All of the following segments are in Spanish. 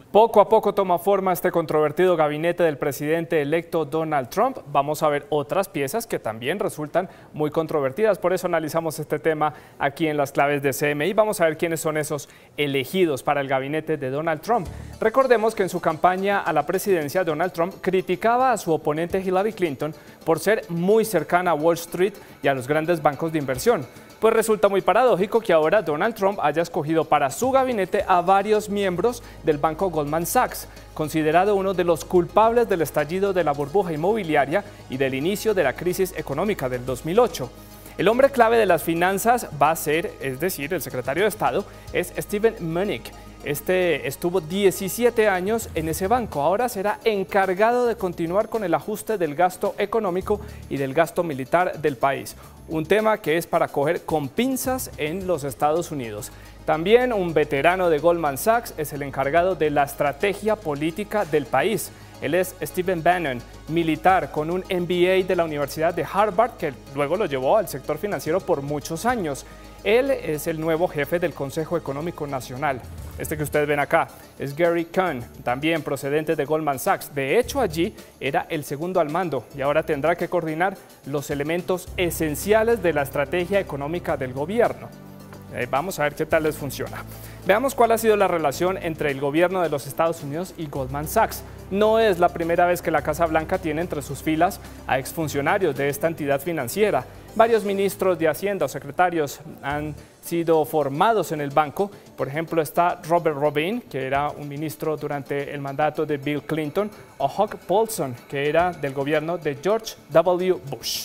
Poco a poco toma forma este controvertido gabinete del presidente electo Donald Trump. Vamos a ver otras piezas que también resultan muy controvertidas. Por eso analizamos este tema aquí en las claves de CMI. Vamos a ver quiénes son esos elegidos para el gabinete de Donald Trump. Recordemos que en su campaña a la presidencia, Donald Trump criticaba a su oponente Hillary Clinton por ser muy cercana a Wall Street y a los grandes bancos de inversión. Pues resulta muy paradójico que ahora Donald Trump haya escogido para su gabinete a varios miembros del banco Goldman Sachs, considerado uno de los culpables del estallido de la burbuja inmobiliaria y del inicio de la crisis económica del 2008. El hombre clave de las finanzas va a ser, es decir, el secretario de Estado, es Steven Mnuchin. Este estuvo 17 años en ese banco, ahora será encargado de continuar con el ajuste del gasto económico y del gasto militar del país. Un tema que es para coger con pinzas en los Estados Unidos. También un veterano de Goldman Sachs es el encargado de la estrategia política del país. Él es Stephen Bannon, militar con un MBA de la Universidad de Harvard, que luego lo llevó al sector financiero por muchos años. Él es el nuevo jefe del Consejo Económico Nacional. Este que ustedes ven acá es Gary Cohn, también procedente de Goldman Sachs. De hecho, allí era el segundo al mando y ahora tendrá que coordinar los elementos esenciales de la estrategia económica del gobierno. Vamos a ver qué tal les funciona. Veamos cuál ha sido la relación entre el gobierno de los Estados Unidos y Goldman Sachs. No es la primera vez que la Casa Blanca tiene entre sus filas a exfuncionarios de esta entidad financiera. Varios ministros de Hacienda o secretarios han sido formados en el banco. Por ejemplo, está Robert Robin, que era un ministro durante el mandato de Bill Clinton, o Hugh Paulson, que era del gobierno de George W. Bush.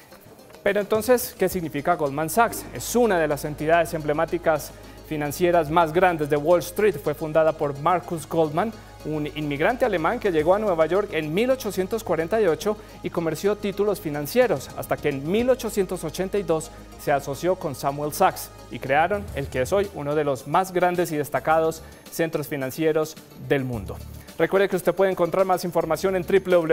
Pero entonces, ¿qué significa Goldman Sachs? Es una de las entidades emblemáticas financieras más grandes de Wall Street. Fue fundada por Marcus Goldman, un inmigrante alemán que llegó a Nueva York en 1848 y comerció títulos financieros, hasta que en 1882 se asoció con Samuel Sachs y crearon el que es hoy uno de los más grandes y destacados centros financieros del mundo. Recuerde que usted puede encontrar más información en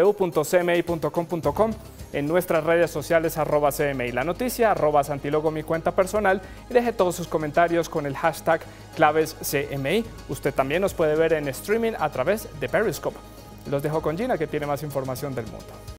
www.cmi.com.com, en nuestras redes sociales @CMI La Noticia, @Santilogo mi cuenta personal, y deje todos sus comentarios con el hashtag ClavesCMI. Usted también nos puede ver en streaming a través de Periscope. Los dejo con Gina, que tiene más información del mundo.